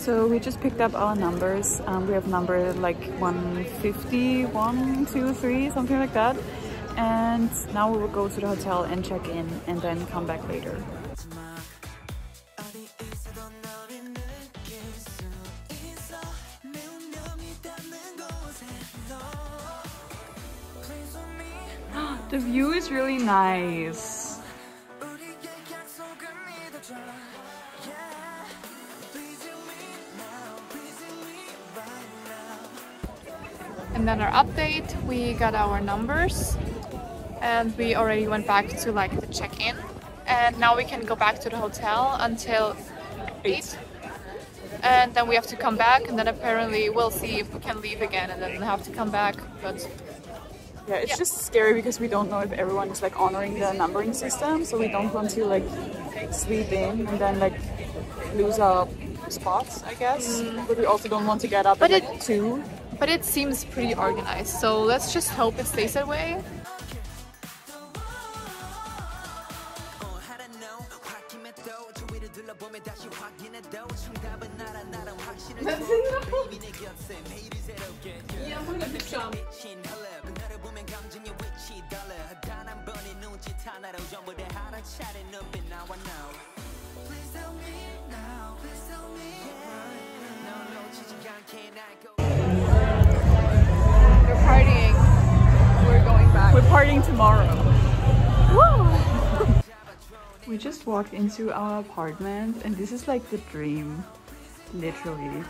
So we just picked up our numbers. We have number like 150, 1, 2, 3, something like that. And now we will go to the hotel and check in and then come back later. The view is really nice. And then our update, we got our numbers and we already went back to like the check-in, and now we can go back to the hotel until 8. And then we have to come back, and then apparently we'll see if we can leave again and then have to come back. But yeah, it's just scary because we don't know if everyone is like honoring the numbering system, so we don't want to like sleep in and then like lose our spots, I guess. But we also don't want to get up at like 2. But it seems pretty organized, so let's just hope it stays that way. We're partying. We're going back. We're partying tomorrow. Woo! We just walked into our apartment and this is like the dream, literally.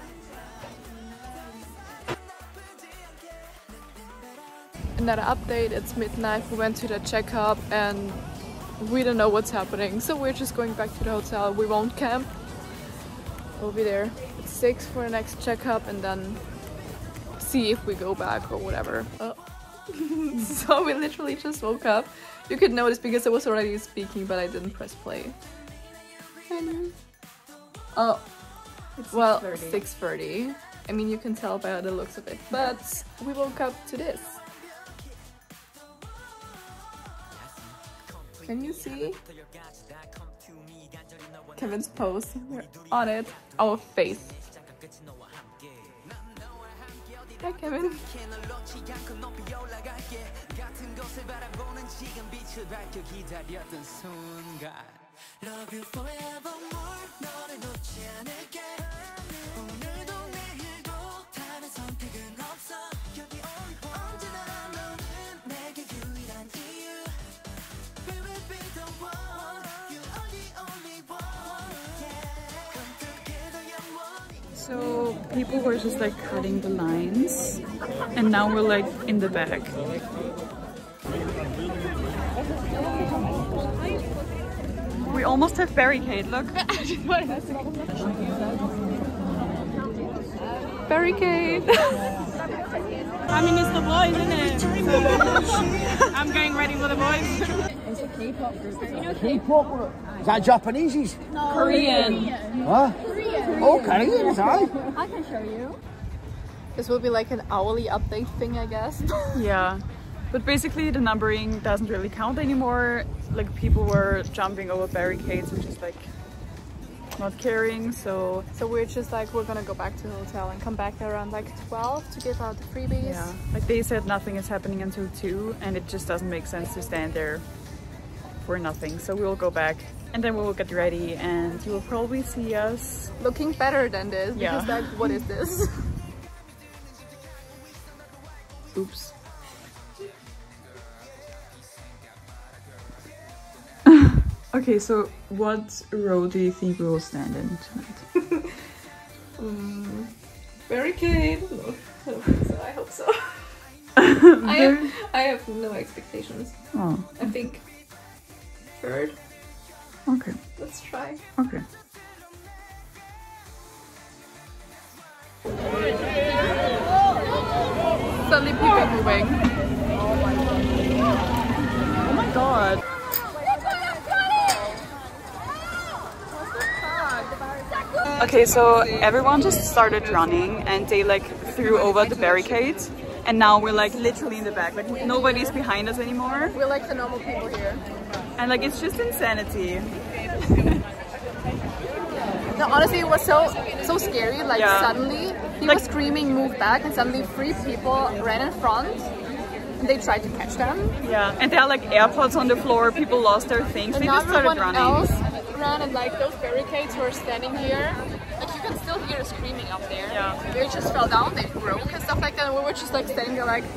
Another update, it's midnight, we went to the checkup and we don't know what's happening, so we're just going back to the hotel. We won't camp. We'll be there at 6 for the next checkup and then see if we go back or whatever. So we literally just woke up. You could notice because I was already speaking, but I didn't press play. Oh, it's well, 6:30. I mean, you can tell by the looks of it, but we woke up to this. Can you see Kevin's pose? We're on it. Our face. Hi, Kevin. So people were just like cutting the lines and now we're like in the back. We almost have barricade, look. Barricade! I mean, it's the boys, isn't it? So, I'm getting ready for the boys. It's a K-pop group. K-pop? Is that Japanese? No. Korean. Huh? Korean. Oh, Korean, is that? I can show you. This will be like an hourly update thing, I guess. Yeah, but basically the numbering doesn't really count anymore. Like people were jumping over barricades, which is like not caring, so we're just like, we're gonna go back to the hotel and come back around like 12 to give out the freebies. yeah, like they said nothing is happening until 2 and it just doesn't make sense to stand there for nothing, so we'll go back and then we will get ready and you will probably see us Looking better than this, Yeah. because like, what is this? oops. Okay, so what row do you think we will stand in tonight? Barricade. No, I hope so. I have no expectations. Oh, I think 3rd. okay. Let's try. Okay. Suddenly people are moving. Oh my god. Okay, so everyone just started running and they like threw over the barricades and now we're like literally in the back, like nobody's behind us anymore. We're like the normal people here. And like it's just insanity. No, honestly, it was so scary. Like suddenly, he Like- was screaming, "Move back!" and suddenly 3 people ran in front. And they tried to catch them. Yeah, and there are like AirPods on the floor. People lost their things. And They just started everyone running. else ran, and like those barricades were standing here. Like you can still hear the screaming up there. Yeah. They just fell down, they broke and stuff like that. And we were just like standing there like.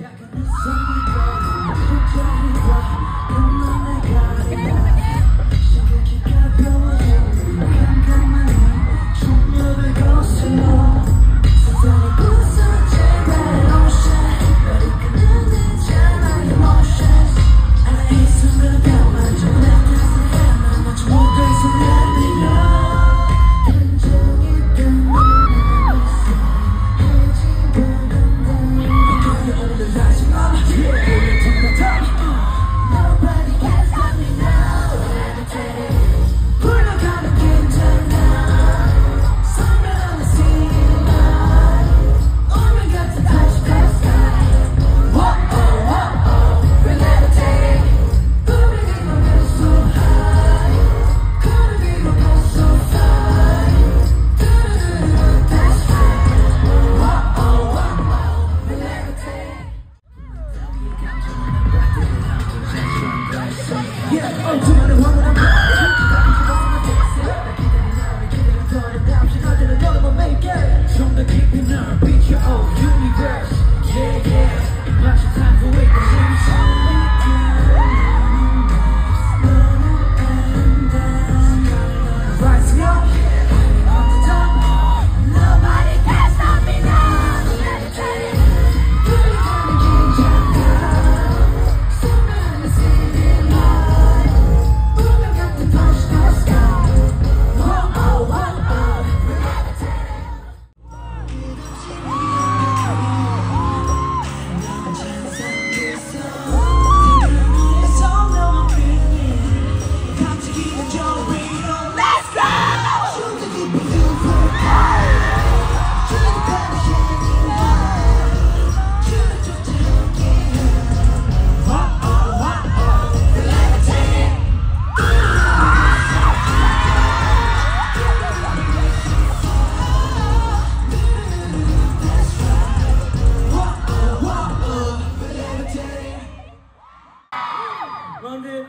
London,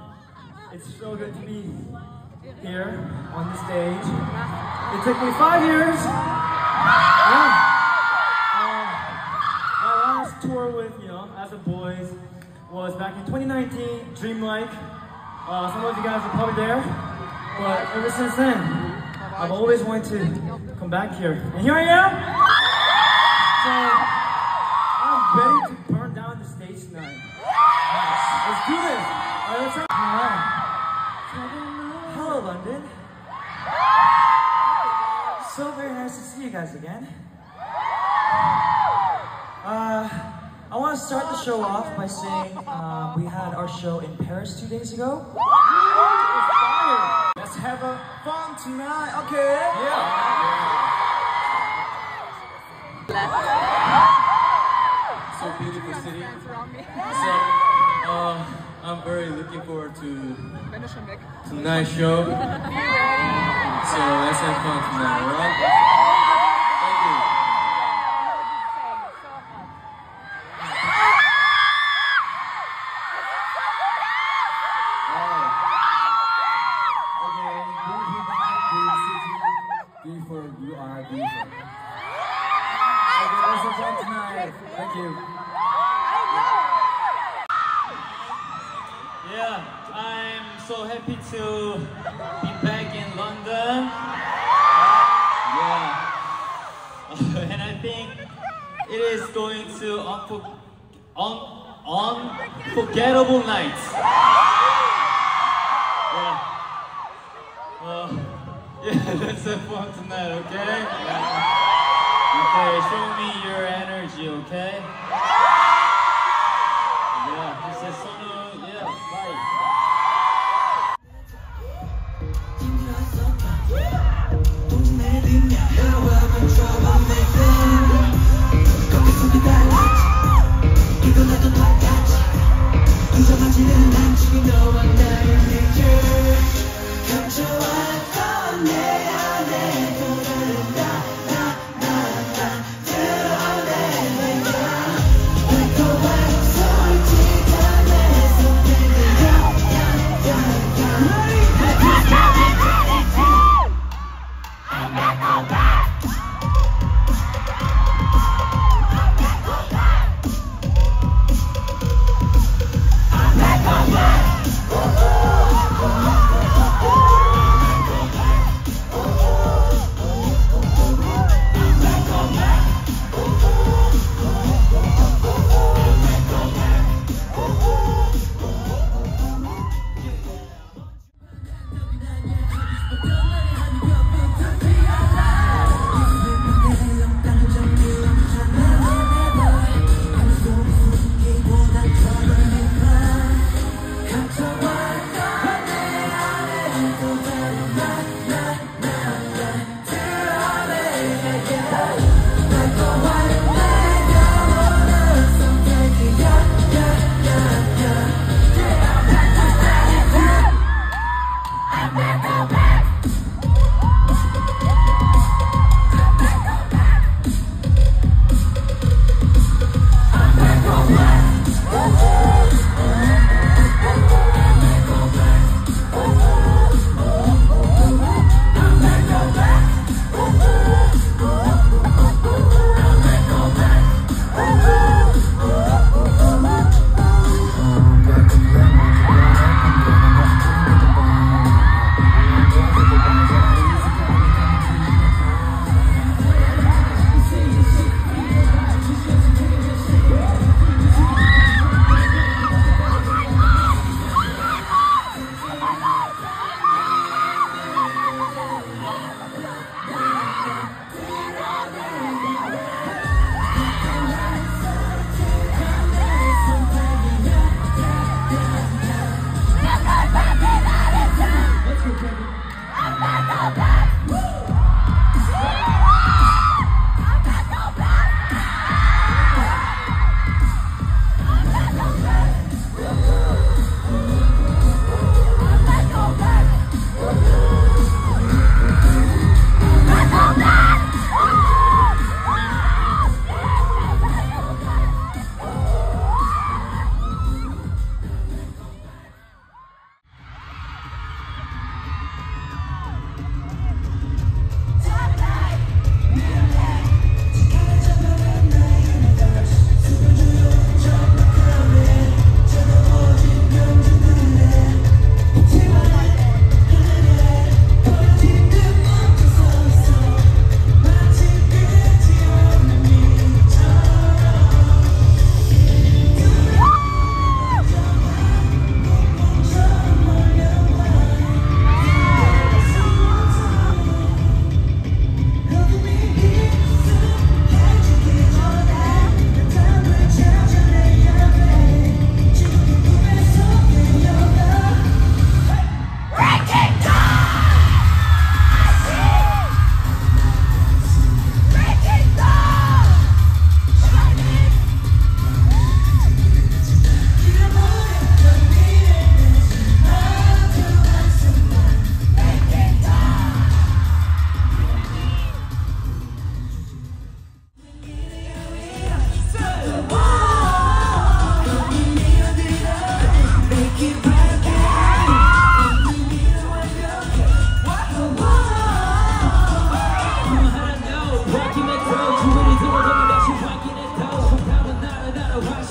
it's so good to be here on the stage. It took me 5 years. Yeah. My last tour with, as a boys was back in 2019, Dreamlike. Some of you guys are probably there, but ever since then, I've always wanted to come back here. And here I am! So, I'm ready to burn down the stage tonight. Let's do this! Alright, let's go. Hello, London. So very nice to see you guys again. I want to start the show off by saying we had our show in Paris 2 days ago. Let's have a fun tonight, okay? Yeah. So beautiful city. So I'm very looking forward to tonight's show. So let's have fun tonight, alright? Thank you. For you are beautiful. Okay, let's have fun tonight. Thank you. Yeah, I'm so happy to be back in London. Yeah. And I think it is going to unforgettable nights. Yeah. Yeah, let's have fun tonight, okay? Okay, show me your energy, okay? Yeah, this is Sono, yeah, bye.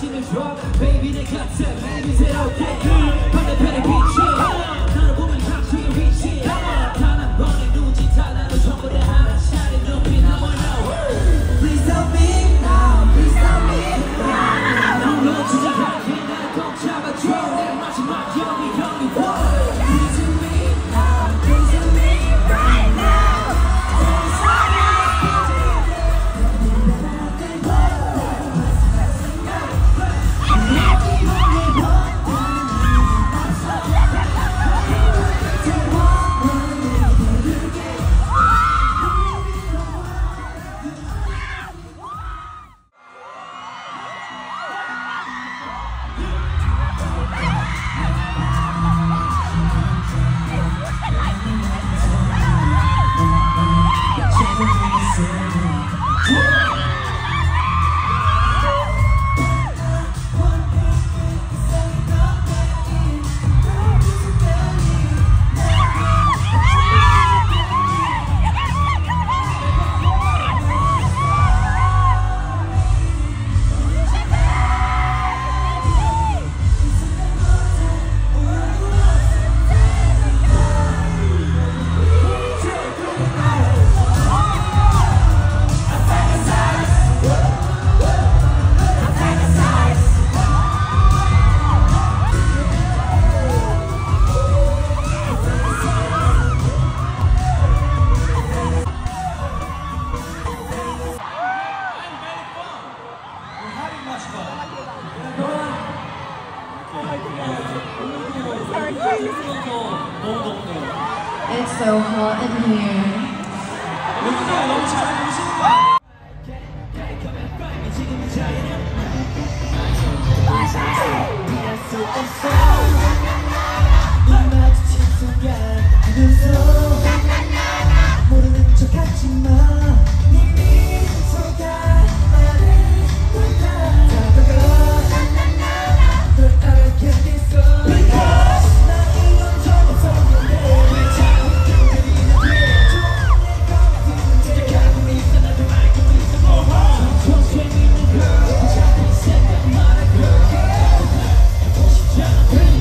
힘을 줘 Baby 내 곁에 baby 새롭게 반대편의 빛이 너를 보면 감추의 위치 단 한 번의 눈짓 하나로 전부 다 하나 차례 눈빛 I wanna know Please tell me now Please tell me now 넌 놓치지 않게 나를 꼭 잡아줘 내 마지막 영이 Please tell me now Please tell me right now It's so hot in here. 모르는 척 하지마 네 미소가 나를 다가가 널 알아야겠어 Because 나 이런 적 없었는데 왜 자꾸 그들이 나를 시작하고 있어 나도 알고 있어 저 재밌는 girl 자꾸 생각만 해 girl 보고 싶잖아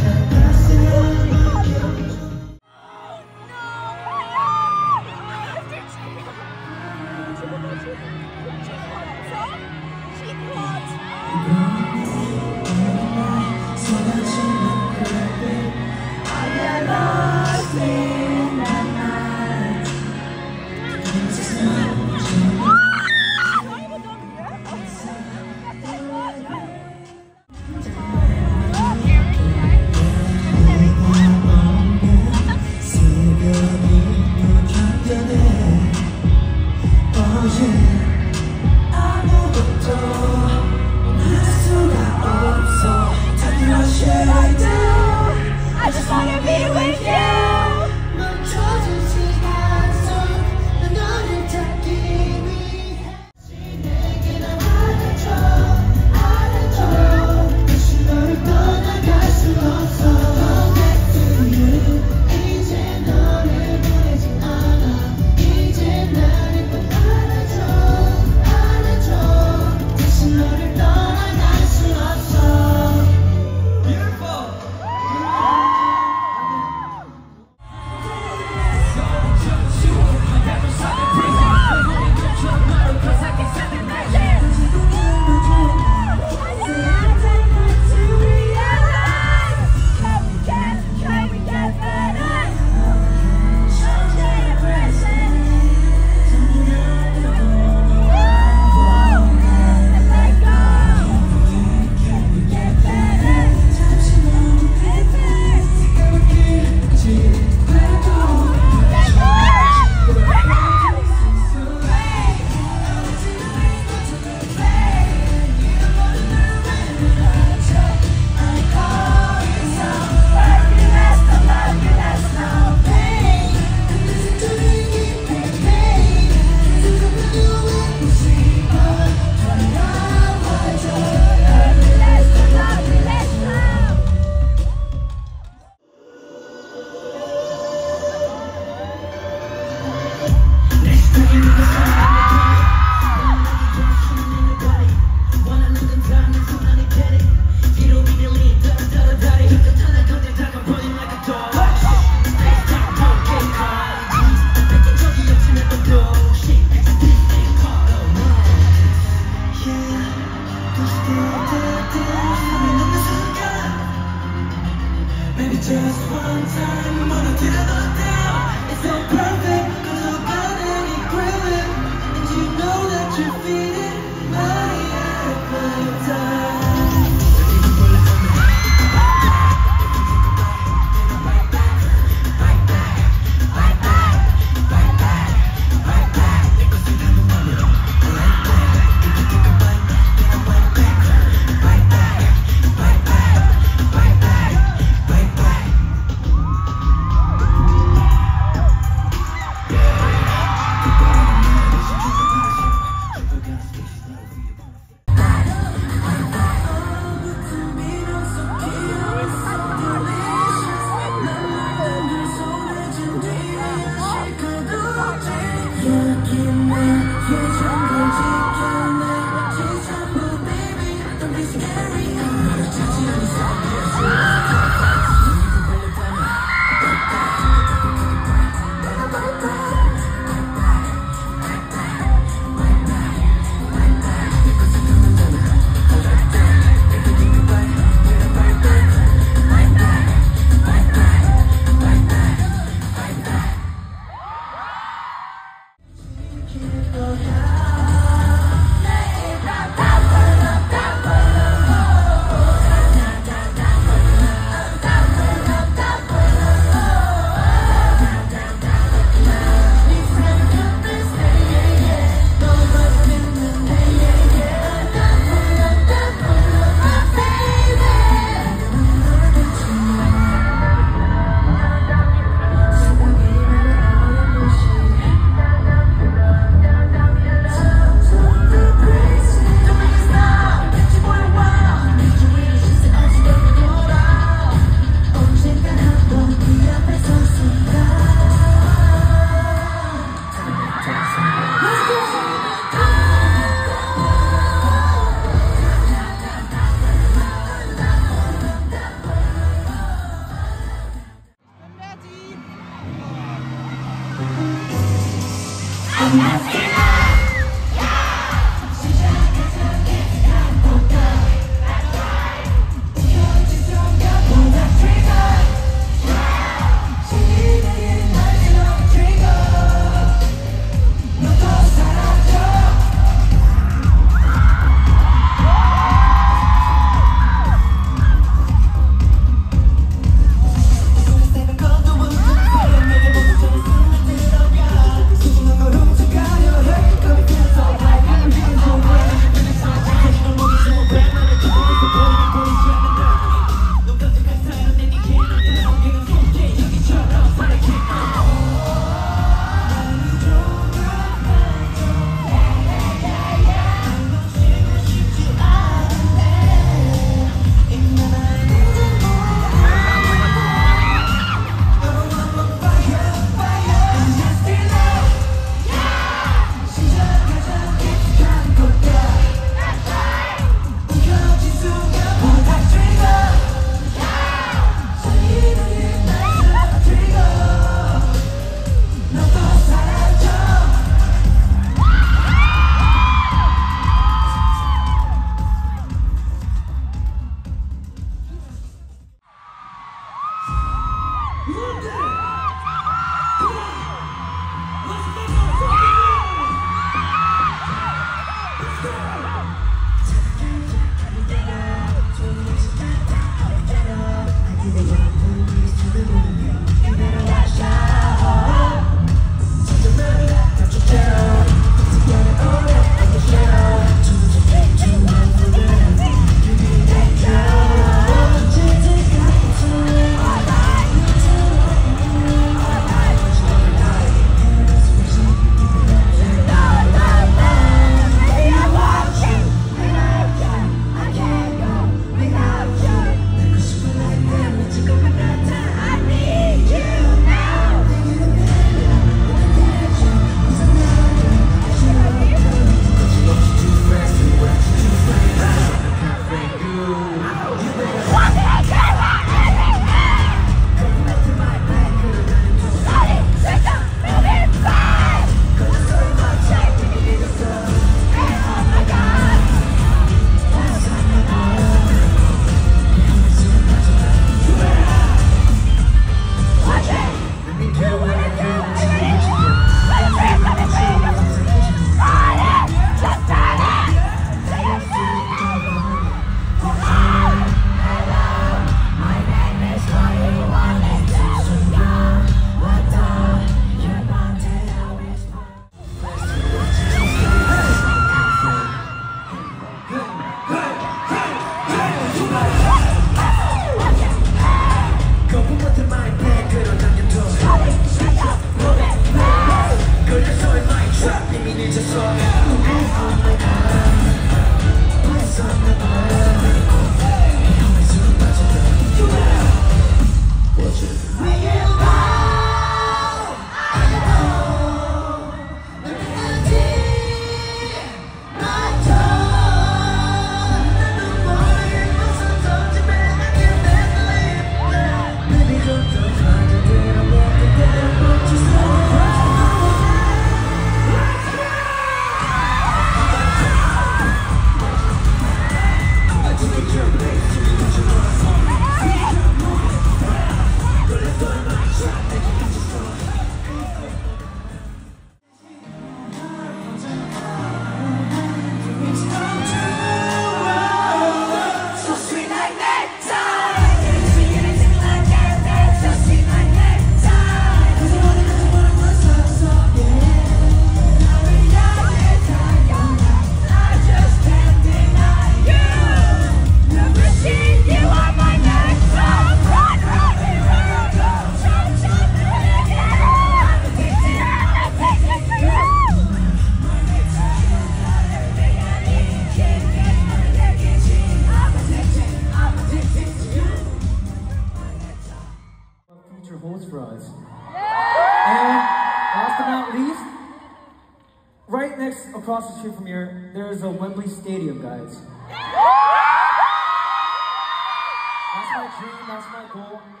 across the street from here, there's a Wembley Stadium, guys. That's my dream, that's my goal.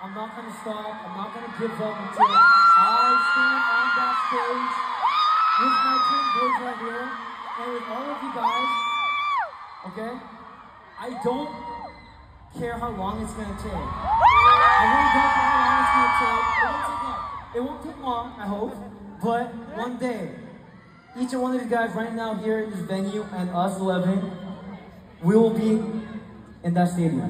I'm not gonna stop. I'm not gonna give up until I stand on that stage with my 10 boys right here and with all of you guys. Okay? I don't care how long it's gonna take. I really don't care how long it's gonna take. It won't take long, I hope. But one day, each and one of you guys right now here in this venue and us 11, we will be in that stadium.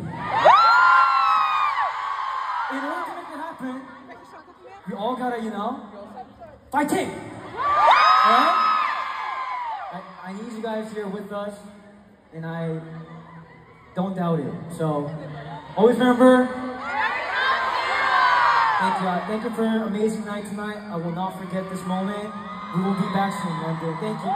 In order to make it happen, we all gotta, you know, fighting! Alright? I need you guys here with us, and I don't doubt it. So, always remember, thank you for an amazing night tonight. I will not forget this moment. We will be back soon one day. Thank you.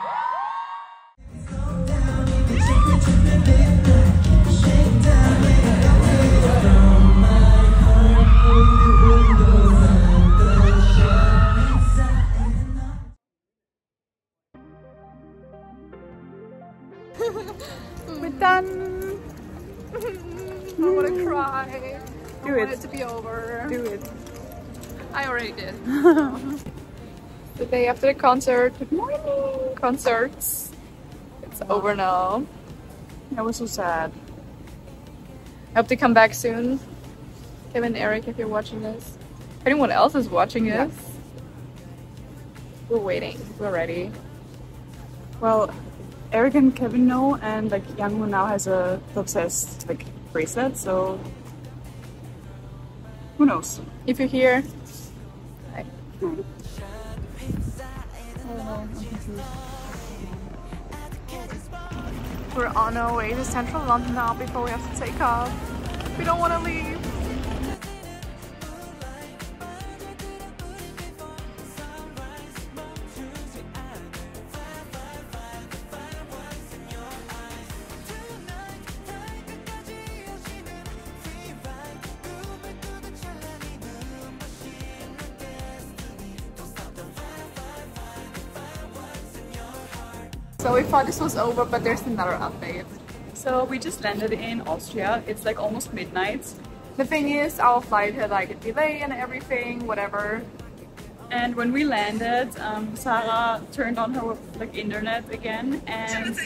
We're done. I want to cry. I want it to be over. Do it. I already did. The day after the concert. Good morning. Concerts. It's over now. That was so sad. I hope to come back soon. Kevin, Eric, if you're watching this. If anyone else is watching this, we're waiting. We're ready. Well, Eric and Kevin know, and like Youngwoo now has a deobsessed like bracelet, so who knows? If you're here, hi. We're on our way to central London now before we have to take off. We don't want to leave. So we thought this was over, but there's another update. So we just landed in Austria. It's like almost midnight. The thing is, our flight had like a delay and everything, whatever. And when we landed, Sarah turned on her like internet again, and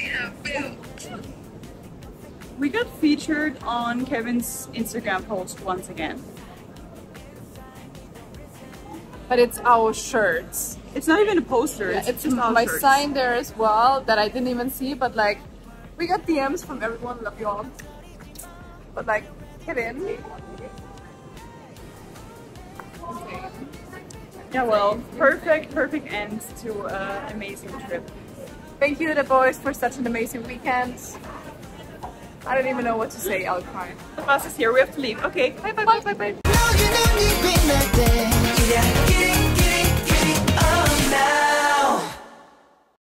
we got featured on Kevin's Instagram post once again. But it's our shirts. It's not even a poster. Yeah, it's just our my shirts. sign there as well that I didn't even see, but like we got DMs from everyone. Love you all. But like, get in. Okay. Yeah, well, perfect end to an amazing trip. Thank you, the boys, for such an amazing weekend. I don't even know what to say. I'll cry. The bus is here. We have to leave. Okay. Bye.